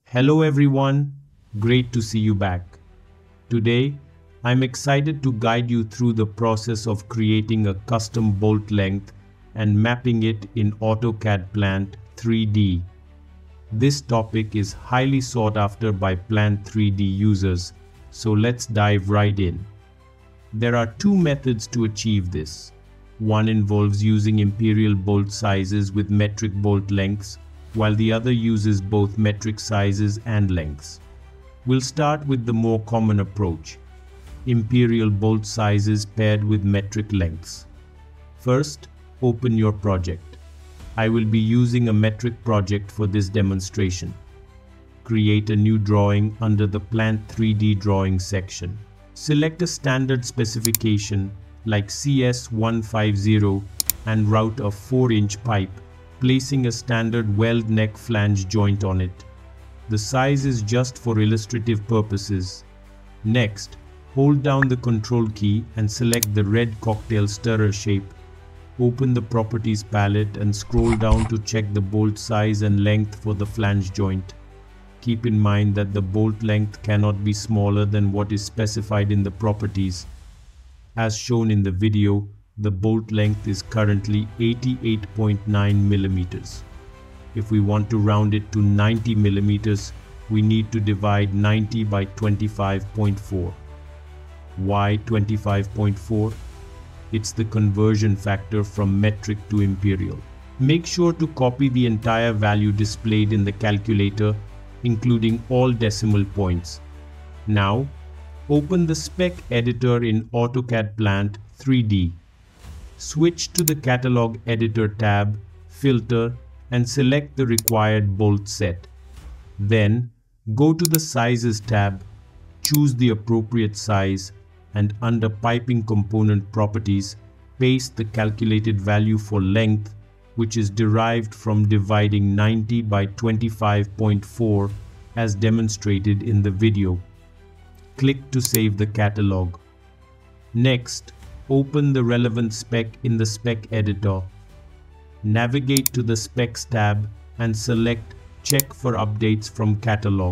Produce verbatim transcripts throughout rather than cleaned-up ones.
Hello everyone, great to see you back. Today, I'm excited to guide you through the process of creating a custom bolt length and mapping it in AutoCAD Plant three D. This topic is highly sought after by Plant three D users, so let's dive right in. There are two methods to achieve this. One involves using imperial bolt sizes with metric bolt lengths, while the other uses both metric sizes and lengths. We'll start with the more common approach, imperial bolt sizes paired with metric lengths. First, open your project. I will be using a metric project for this demonstration. Create a new drawing under the Plant three D drawing section. Select a standard specification like C S one fifty and route a four inch pipe, placing a standard weld neck flange joint on it. The size is just for illustrative purposes. Next, hold down the Control key and select the red cocktail stirrer shape. Open the Properties palette and scroll down to check the bolt size and length for the flange joint. Keep in mind that the bolt length cannot be smaller than what is specified in the properties. As shown in the video, the bolt length is currently eighty-eight point nine millimeters. If we want to round it to ninety millimeters, we need to divide ninety by twenty-five point four. Why twenty-five point four? It's the conversion factor from metric to imperial. Make sure to copy the entire value displayed in the calculator, including all decimal points. Now, open the spec editor in AutoCAD Plant three D. Switch to the Catalog Editor tab, Filter, and select the required bolt set. Then, go to the Sizes tab, choose the appropriate size, and under Piping Component Properties, paste the calculated value for length, which is derived from dividing ninety by twenty-five point four as demonstrated in the video. Click to save the catalog. Next, open the relevant spec in the spec editor. Navigate to the Specs tab and select Check for updates from catalog.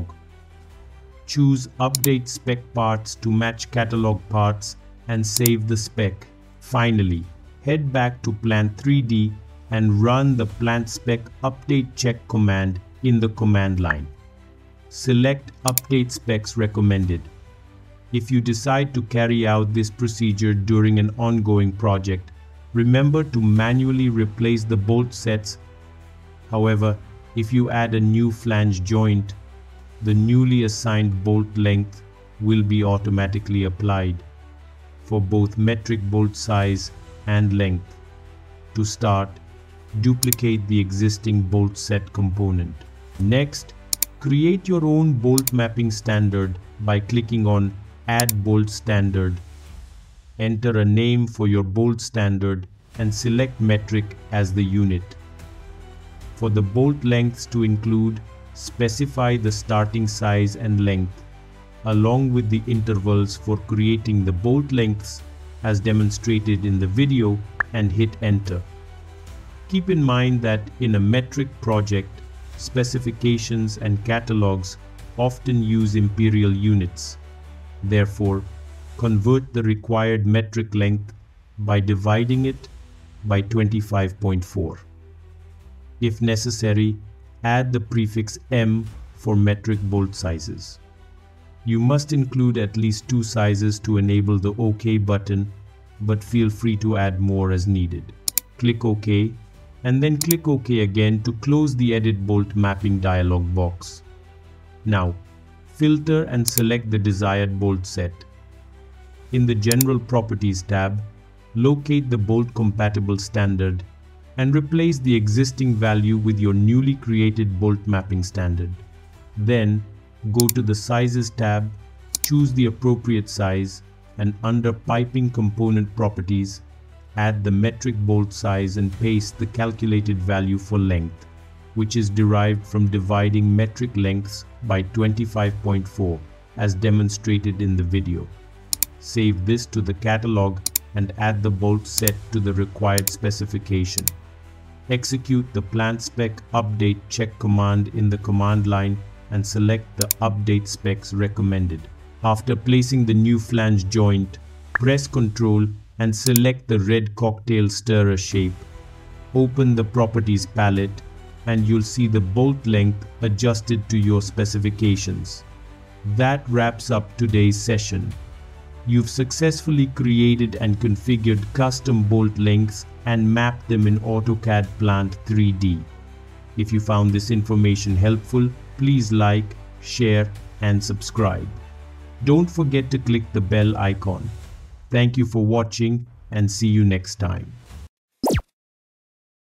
Choose Update spec parts to match catalog parts and save the spec. Finally, head back to Plant three D and run the Plant Spec Update Check command in the command line. Select Update Specs Recommended. If you decide to carry out this procedure during an ongoing project, remember to manually replace the bolt sets. However, if you add a new flange joint, the newly assigned bolt length will be automatically applied for both metric bolt size and length. To start, duplicate the existing bolt set component. Next, create your own bolt mapping standard by clicking on Add Bolt Standard. Enter a name for your bolt standard and select metric as the unit. For the bolt lengths to include, specify the starting size and length, along with the intervals for creating the bolt lengths as demonstrated in the video, and hit enter. Keep in mind that in a metric project, specifications and catalogs often use imperial units. Therefore, convert the required metric length by dividing it by twenty-five point four. If necessary, add the prefix M for metric bolt sizes. You must include at least two sizes to enable the OK button, but feel free to add more as needed. Click OK, and then click OK again to close the Edit Bolt Mapping dialog box. Now, filter and select the desired bolt set. In the General Properties tab, locate the bolt compatible standard and replace the existing value with your newly created bolt mapping standard. Then, go to the Sizes tab, choose the appropriate size, and under Piping Component Properties, add the metric bolt size and paste the calculated value for length, which is derived from dividing metric lengths by twenty-five point four as demonstrated in the video. Save this to the catalog and add the bolt set to the required specification. Execute the Plant Spec Update Check command in the command line and select the Update Specs recommended. After placing the new flange joint, press Ctrl and select the red cocktail stirrer shape. Open the Properties palette and you'll see the bolt length adjusted to your specifications. That wraps up today's session. You've successfully created and configured custom bolt lengths and mapped them in AutoCAD Plant three D. If you found this information helpful, please like, share, and subscribe. Don't forget to click the bell icon. Thank you for watching and see you next time.